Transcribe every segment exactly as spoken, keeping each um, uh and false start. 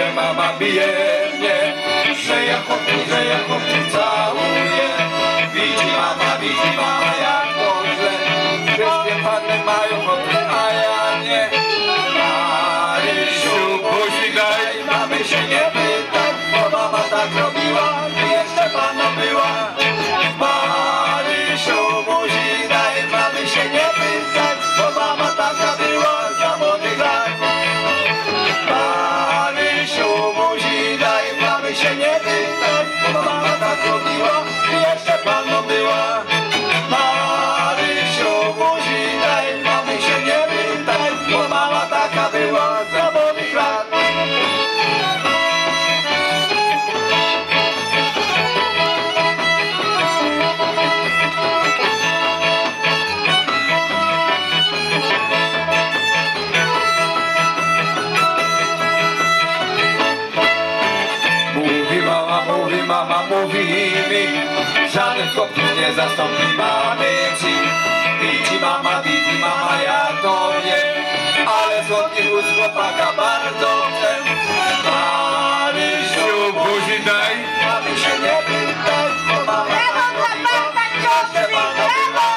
że mama bije mnie, że ja chłopcu, że ja chłopcu całuję. Widzi mama, widzi mama jak to źle, wszystkie panny mają chłopcy, a ja nie. Marysiu, buzi daj, mamy się nie pytaj, bo mama tak robiła, i jeszcze panna była. Marysiu, buzi daj, mamy się nie pytaj, bo mama taka była za młodych lat. Marysiu, buzi daj, mamy się nie pytaj, bo mama tak robiła, i jeszcze panną była. Marysiu, buzi daj, mamy się nie pytaj, bo mama taka była za młodych lat. Mówi mama, mówi mama, mówi mi, żaden chłopców nie zastąpi mamy ci. Widzi mama, widzi mama jak to wie, ale złotki wóz chłopaka bardzo chce. Marysiu, buzi daj, mamy się nie pytaj, bo mama tak robiła, jeszcze pana była.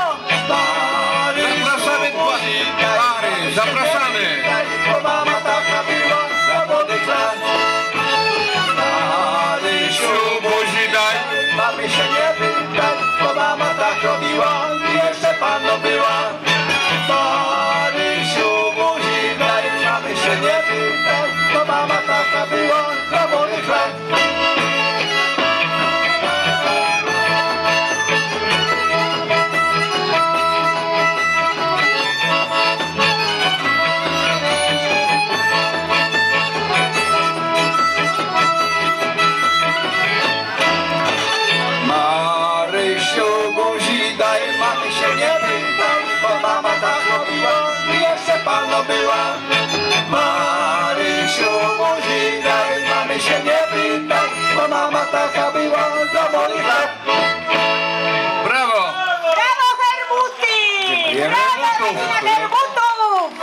Marysiu, buzi daj, zapraszamy, bo mama taka była za młodych lat. Marysiu, buzi daj, mamy się nie pytaj, bo mama tak robiła, i jeszcze panną była. Marysiu, buzi daj, mamy się nie pytaj, bo mama taka była za młodych lat. Marysiu, buzi daj, mamy się nie pytaj, bo mama tak robiła, i jeszcze panną była. Marysiu, buzi daj, mamy się nie pytaj, bo mama taka była za młodych lat. Brawo! Brawo, Herbuty! Dziękujemy. Brawo, rodzina Herbutów!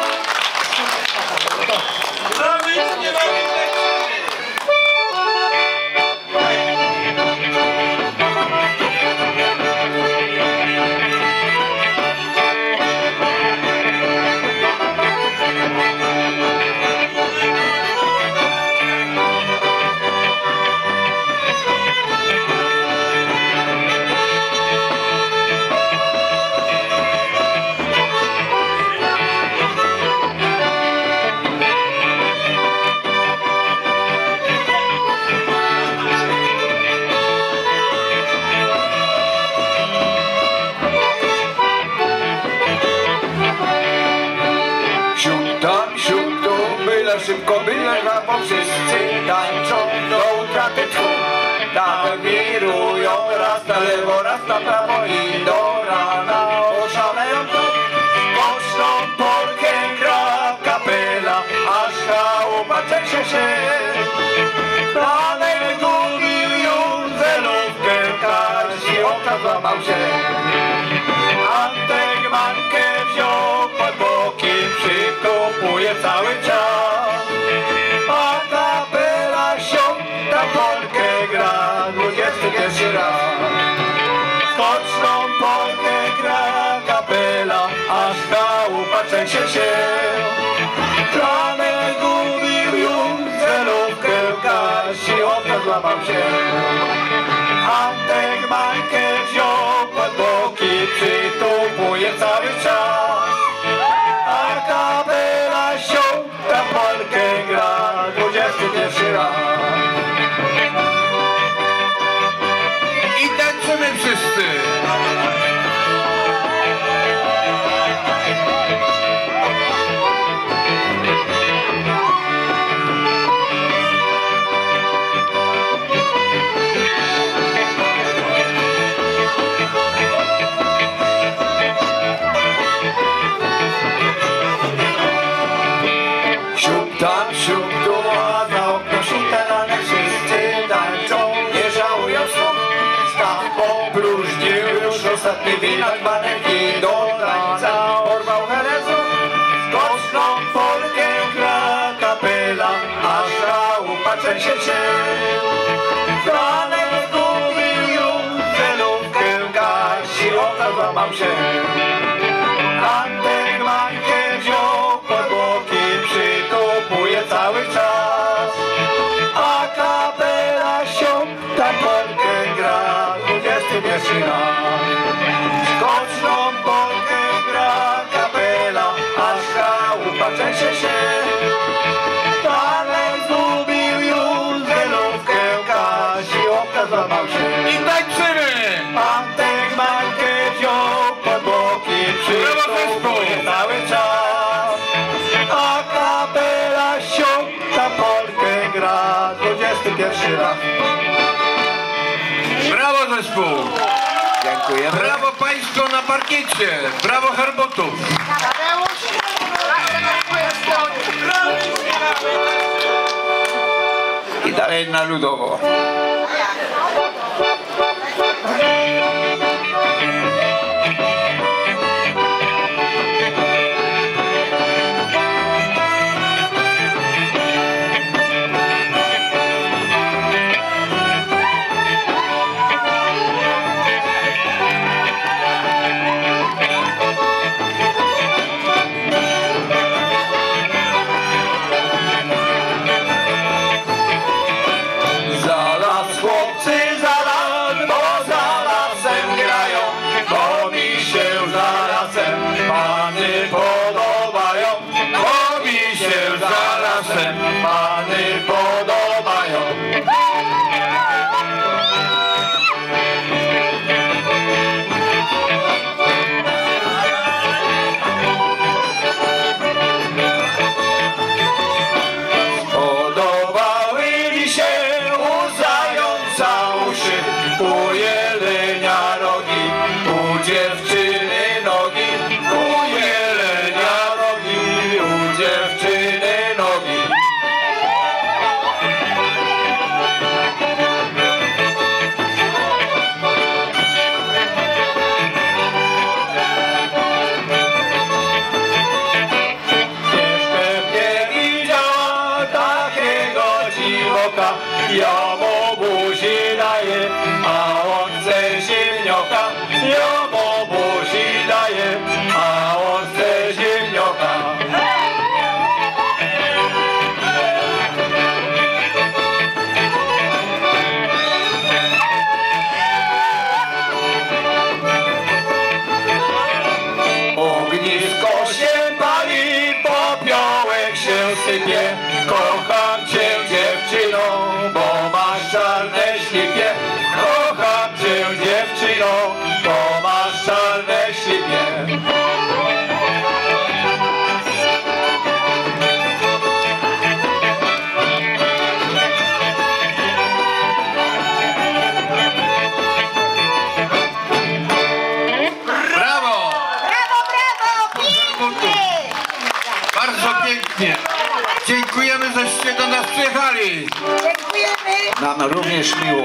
Szybko byle bo wszyscy tańczą do utraty tchu. Tak wirują raz na lewo, raz na prawo i do rana oszaleją to. Głośną polkę gra kapela, aż chałupa cieszy się. Dalej gubił ją zelówkę, Kasi oka złamał się. Antek mankę wziął pod boki, przykopuje cały czas. A kapela się ta polkę gra dwudziesty pierwszy raz. Skoczną polkę gra kapela, aż chałupa trzęsie się. Franek gubił ją celówkę, Kasi oka złamał się. Antek mankę wziął pod boki, przytupuje cały czas. A kapela się ta polkę gra dwudziesty pierwszy raz. I tańczymy wszyscy! patrzę się się. Franek zgubił już celówkę gasi, okazał mam się. Antek mańkę wziął pod boki, przytupuje cały czas. A kapela sią tam polkę gra, dwudziesty pierwszy raz. Skoczną polkę gra kapela, aż chałupa trzęsie się. Franek zgubił już celówkę gasi, okazał się. I tańczymy! Antek mańkę wziął pod boki, przytupuje cały czas. A kapela sią tam polkę gra, dwudziesty pierwszy raz. Brawo zespół! Dziękujemy. Brawo państwo na parkiecie! Brawo Herbutów! I dalej na ludowo. Pany podobają. Podobały mi się u zająca uszy, u jelenia rogi, u dziewczyny nogi, u jelenia rogi, u dziewczyny nogi. Ja mu buzi daję, a on chce ziemnioka. Ja mu buzi daję, a on chce ziemnioka. Ognisko się pali, popiołek się sypie. Kocham cię, dziewczyno, bo masz czarne ślipie. Kocham cię, dziewczyno, bo masz czarne ślipie. Brawo! Brawo, brawo! Pięknie! Bardzo pięknie! Dziękujemy, żeście do nas przyjechali! Dziękujemy! Nam również miło.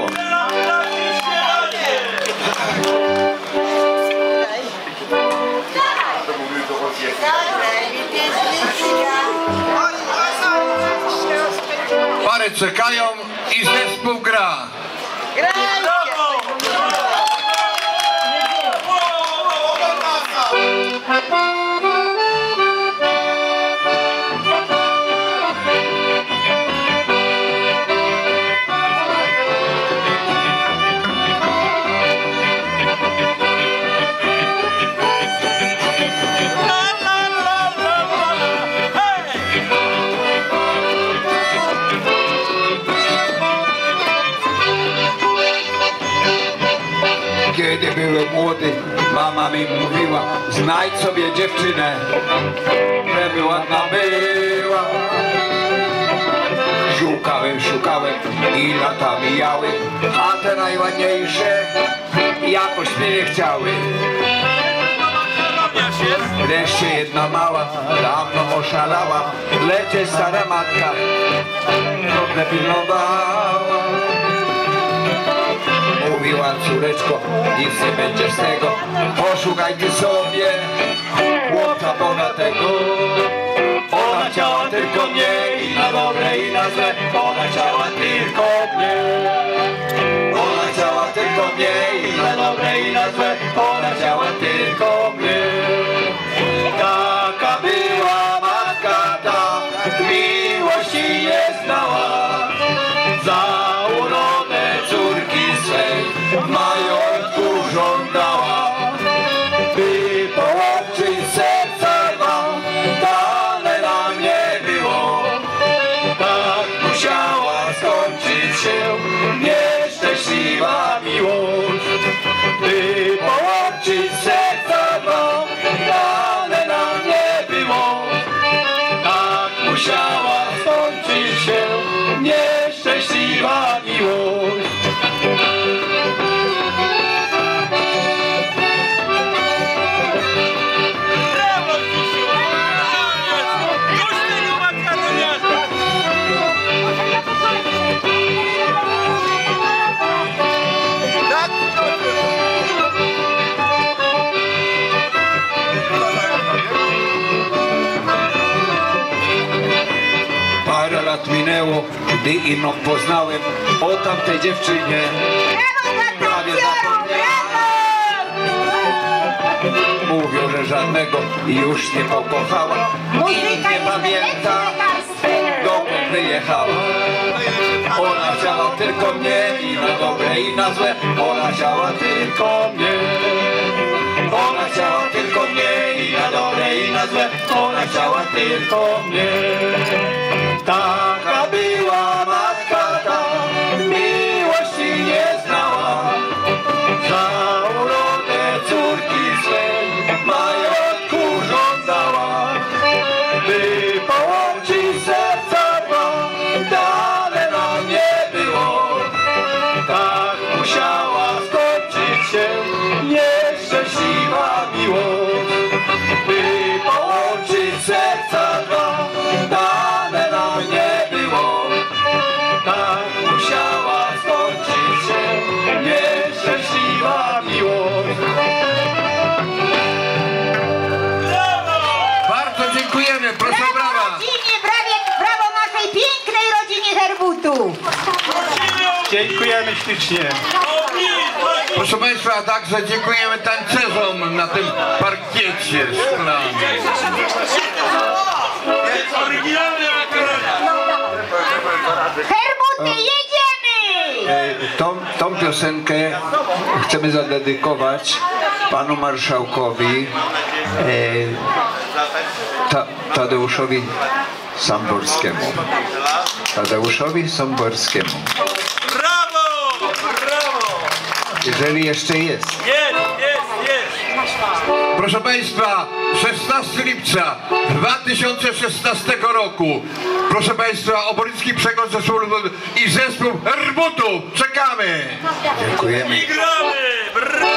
Pary czekają i zespół gra! Kiedy byłem młody, mama mi mówiła, znajdź sobie dziewczynę, żeby ładna była. Szukałem, szukałem i lata mijały, a te najładniejsze jakoś mnie nie chciały. Wreszcie jedna mała, dawno oszalała, lecz stara matka dobrze pilnowała. Mówiła, córeczko, nic nie będzie z tego, poszukaj ty sobie chłopca bogatego. Ona Ona chciała tylko mnie i na dobre i na złe. Ona chciała tylko mnie. Ona chciała tylko mnie i na dobre i na złe. Ona chciała tylko mnie. Taka była matka ta, miłości nie znała. Za urodę córki swej majątku żądała. By połączyć serca dwa, dane nam nie było. Tak musiała skończyć się nieszczęśliwa miłość. By połączyć serca dwa, dane nam nie było. Tak musiała skończyć się nieszczęśliwa miłość. Parę lat minęło, gdy inną poznałem o tamtej dziewczynie. Prawie zapomniałem. Mówią, że żadnego już nie pokochała. Nikt nie pamięta, dokąd wyjechała. Ona chciała tylko mnie i na dobre i na złe. Ona chciała tylko mnie. Ona chciała tylko mnie i na dobre i na złe. Ona chciała tylko mnie. Taka była matka ta, miłości nie znała. Za urodę córki swej majątku żądała. By połączyć serca dwa, dane nam nie było. Tak musiała skończyć się nieszczęśliwa miłość. By połączyć serca dwa, dane nam nie było. Tak musiała skończyć się nieszczęśliwa miłość. Bardzo dziękujemy, proszę Brawo brawa. rodzinie, brawie, brawo naszej pięknej rodzinie Herbutów. Dziękujemy ślicznie. Proszę Państwa, a także dziękujemy tancerzom na tym parkiecie szklanym. Herbuty, jedziemy! Tą, tą piosenkę chcemy zadedykować panu marszałkowi e, Ta, Tadeuszowi Samborskiemu. Tadeuszowi Samborskiemu. Brawo! Brawo! Jeżeli jeszcze jest. Jest, jest, jest! Proszę Państwa, szesnastego lipca dwa tysiące szesnastego roku. Proszę Państwa, Obornicki Przekaz Zespół i Zespół Herbutów. Czekamy! Dziękujemy. I gramy! Brawo!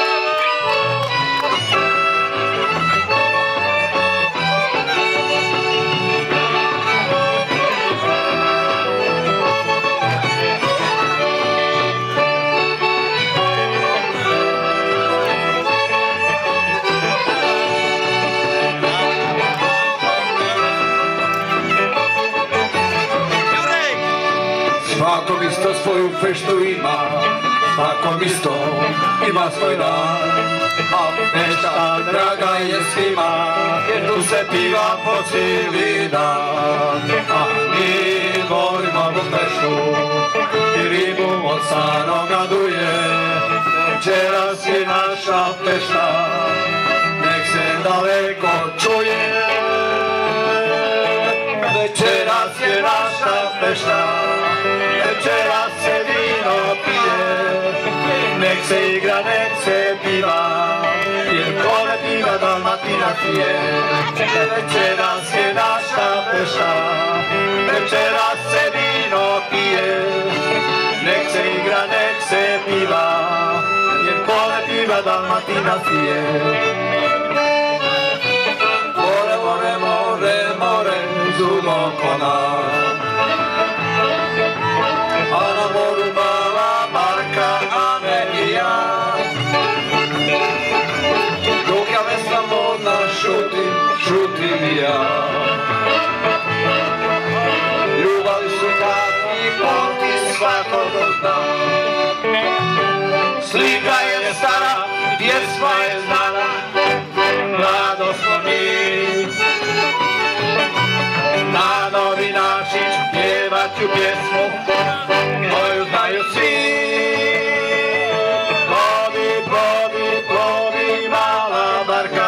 Smakomisto swoją fesztu ima, smakomisto ima svoj dan. A fešta draga je svima, jer tu se piva po cijeli dan. A mi volimo ovu feštu, i ribu od stanoga duje. Večeras je naša fešta, nek se daleko čuje. Večeras je naša fešta, večeras se vino pije, nek se igra, nek se piva, jer kole piva Dalmatinac je. Večeras je naša fešta, večeras se vino pije, nek se igra, nek se piva, jer kole piva Dalmatinac je. More, more, more, more, zudo kona. A na moru mala Marka, Ane i ja. Dok ja vesla modna šutim, šutim i ja. i popis svako to zna. Slika je stara, pjesma je znana, mlado smo mi. Na novi način ću pjevat ću pjesmu koju znaju svi. Plovi, plovi, plovi mala barka,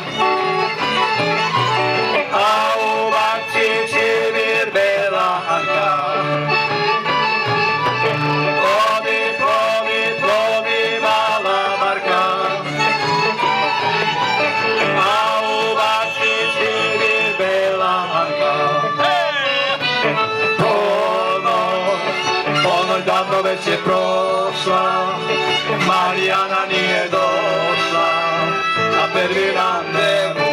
a u barci čivir bela Anka. Plovi, plovi, plovi mala barka, a u barci čivir bela Anka. Ponoć davno već je prošla, Marijana nije došla na prvi randevu.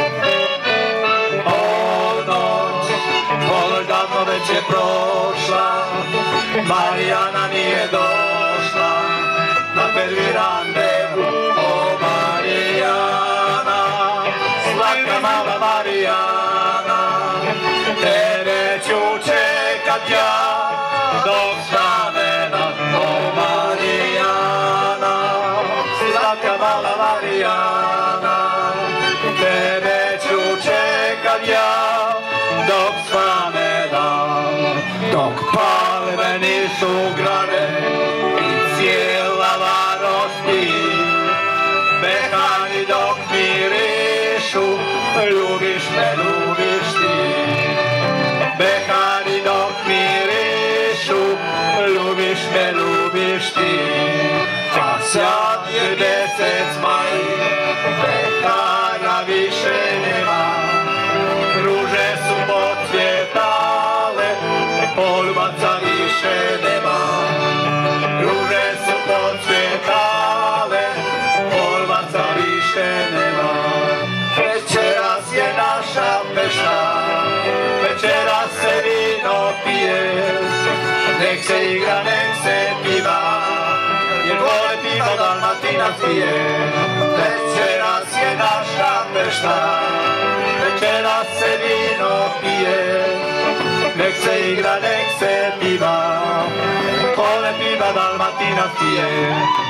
Ponoć, ponoć davno već je prošla, Marijana nije došla na prvi randevu. O Marijana, slatka mala Marijana, tebe ću čekat ja dok stavena. O Marijana, slatka mala Marijana, tebe ću čekat ja dok stavena. Dok pale meni su grane i cijela varost spi, mehani dok mirišu, ljubiš me, ljubiš ti. Mehani dok mirišu, ljubiš me, ljubiš ti. A sad je mjesec maj, mehana više nema, ruže su pocvjetale, poljubaca više nema. Ruže su pocvjetale, poljubaca više nema. Večeras je naša pešta, večeras se vino pije, nek se igra, nek se piva, jer vole piva Dalmatinac pije. Večeras je naša pešta, večeras se vino pije, nek se igra, nek se piva, vole piva Dalmatinac pije.